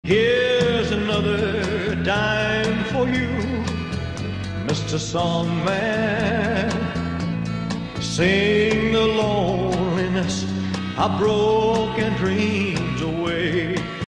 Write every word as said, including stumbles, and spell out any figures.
Here's another dime for you, Mister Songman. Sing the loneliness of broken dreams away.